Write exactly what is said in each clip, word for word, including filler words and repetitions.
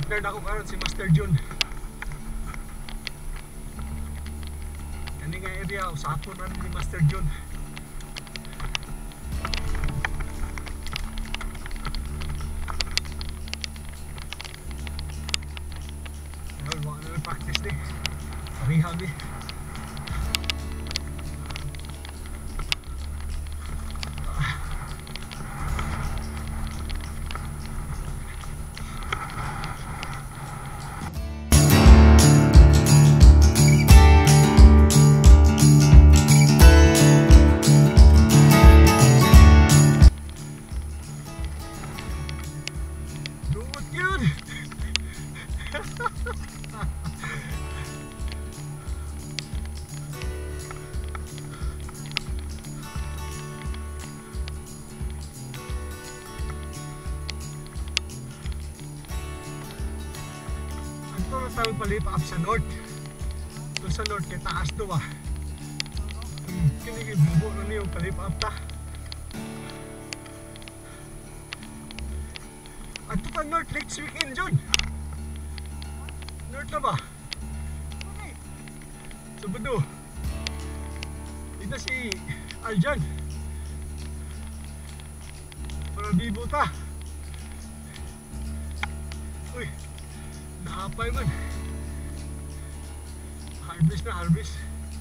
partner na ako karon si Master Jun. Kani nga area usapon na ni Master Jun. Ayun, mga na practice ni. Parihag eh. Ito na tayo palip up sa north. Ito sa north kay taas to ba. Hmm, kini bubo na niyo palip up ta. Ato ta north next weekend Jun. North na ba? Sabado. Ito si Aljan. Para bibo ta. Uy, nakapay man. Harvest na harvest.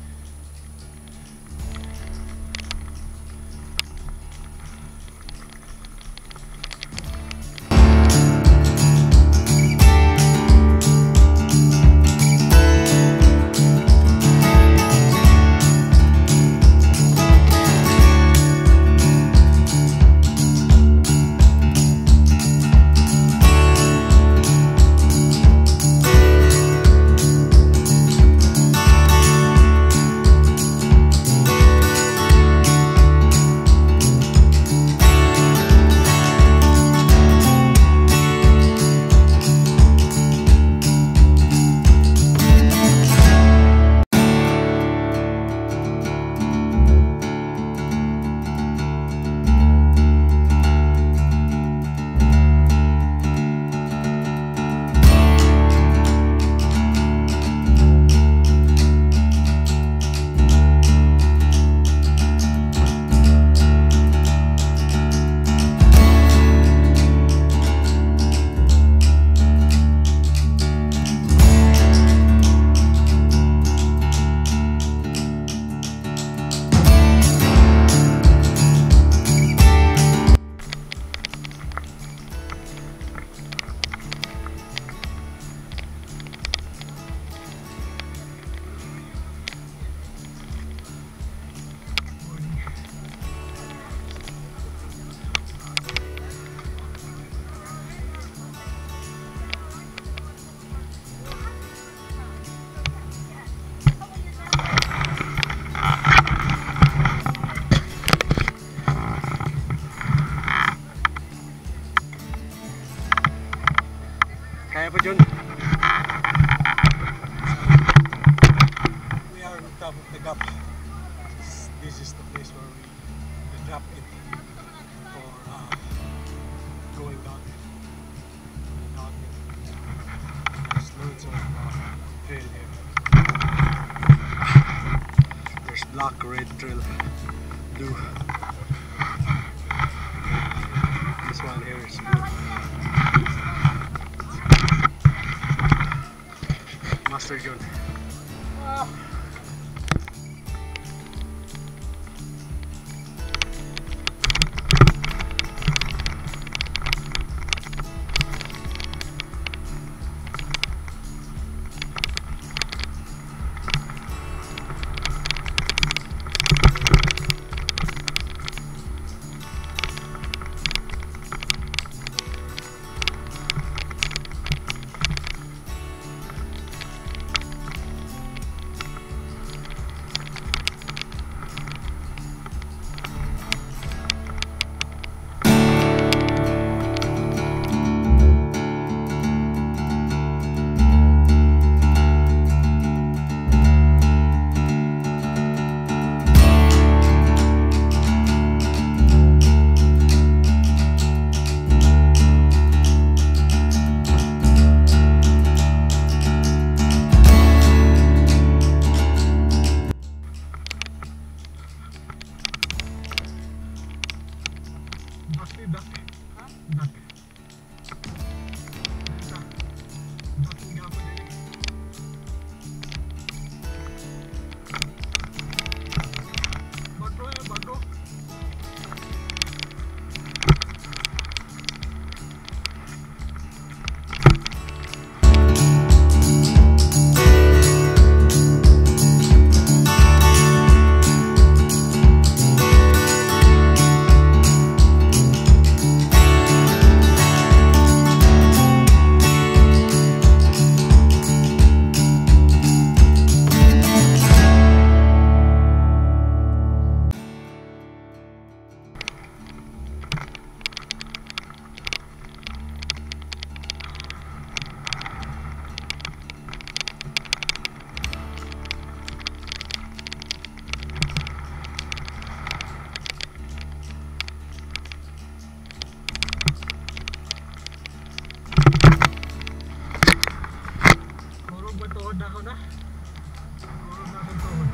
Kaya pa Jun? We are on top of the gap. This is the place where we the drop in for uh, going down. down. There's loads of uh, trail here. There's black, red trail, blue. This one here is blue. Master Jun. Ah. na ako na. Tuhod na akong tuhod.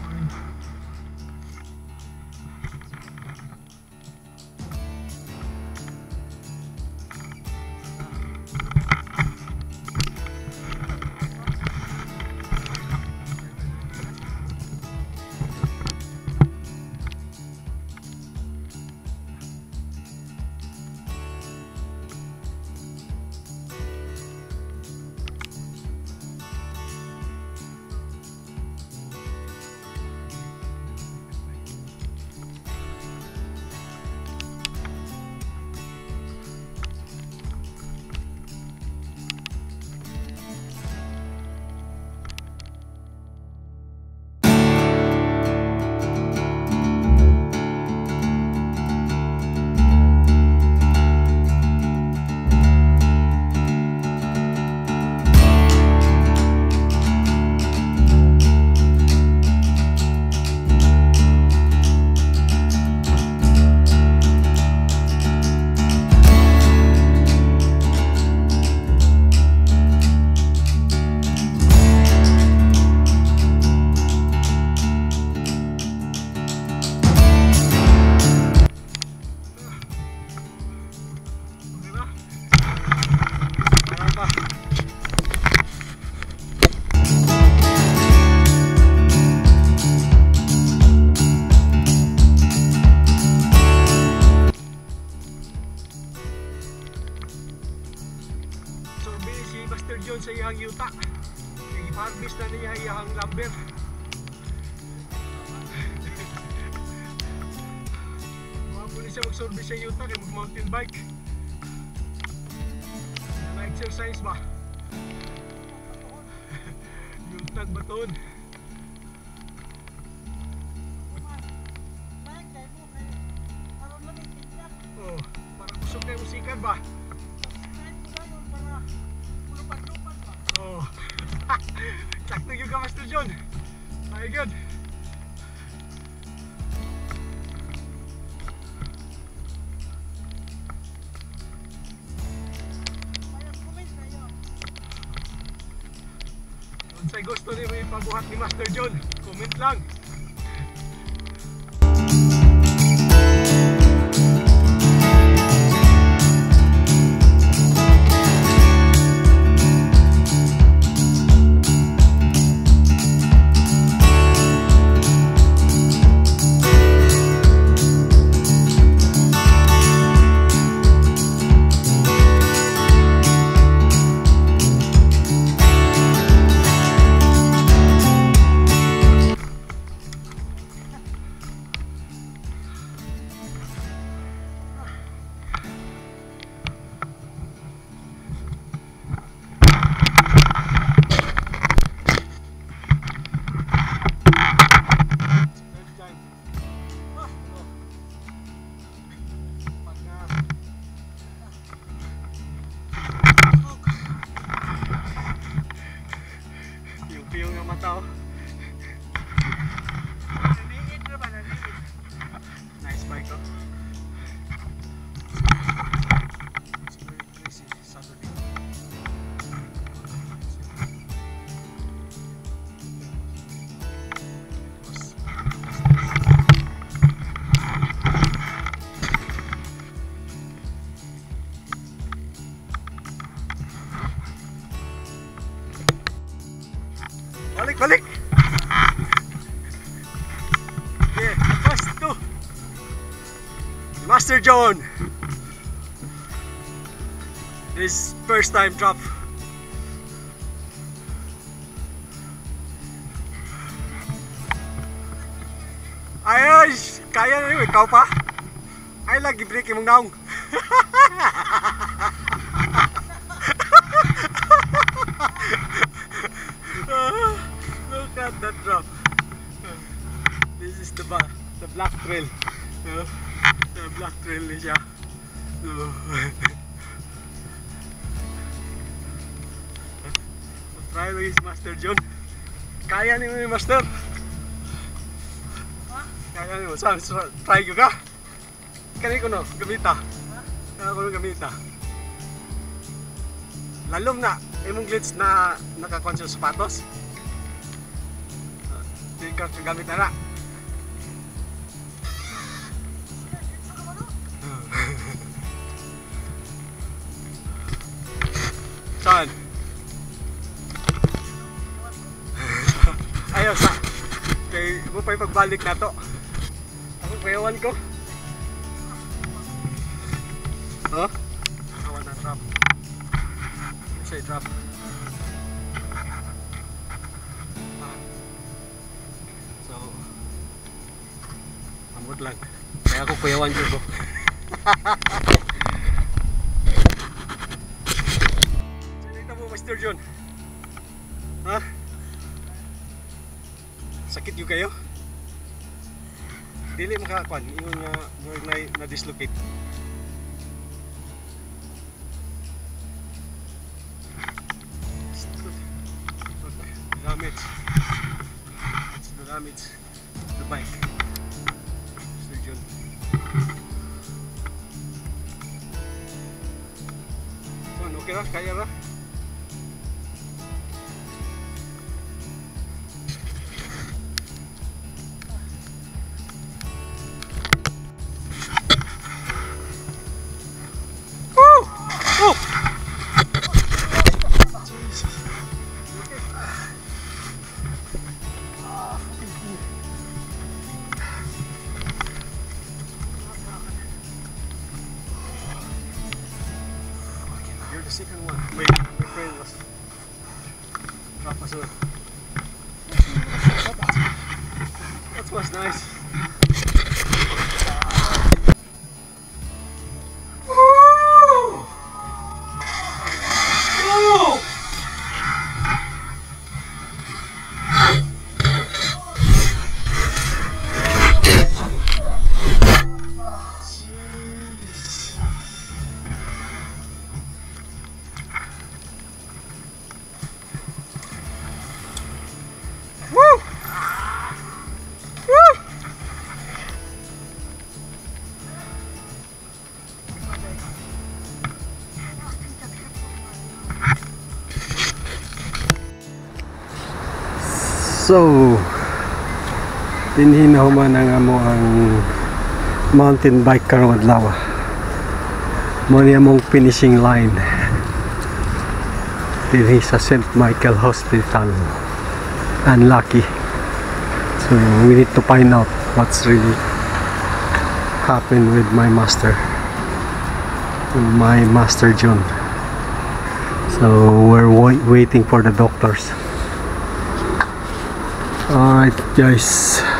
Master John sa iyang yuta. I-harvest na niya iyang lumber. Mga po siya mag-service sa yuta kaya mag-mountain bike. Na-exercise ba? Yuntag baton. Oh, parang kusog kayo musikan ba? Oh, sakto yung ka Master John. Very good. Kung sa'y gusto niyo may pabuhat ni Master John, comment lang. Yung nga mata oh. Naniid na ba? Naniid. Nice bike oh. It's very crazy Saturday. Balik, balik. Okay, first two. Master John. This first time drop. Ay, kaya na yun, ikaw pa? Ay, lagi break mong naong. Look at that drop. This is the the black trail. Uh, the black trail ni siya. Uh, try with Master John. Kaya ni mo Master. Kaya ni mo. Sa try ko ka. Kani ko no gamita. Kaya ko no gamita. Lalom na imong glitch na nakakuan sa sapatos. Sticker sa gamit na na. Saan? Ayaw sa kay mo pa pagbalik na to. Ako kayawan ko. Huh? Awan na trap. Say trap. So amot lang. Kaya ako kayawan ko. Salita mo Master John. Ha? Sakit yung kayo? Dili makakuan, ingon nga na, na dislocate. Damage. It's the damage of the bike. Surgeon. So, okay ra? Kaya ra? You're the second one. Wait, my friend was drop as well. That was nice. So, dinhi na human ang amo ang mountain bike karong adlaw. Mo ni among finishing line dinhi sa Saint Michael Hospital. Unlucky. So we need to find out what's really happened with my master, with my Master John. So we're wait waiting for the doctors. Alright guys,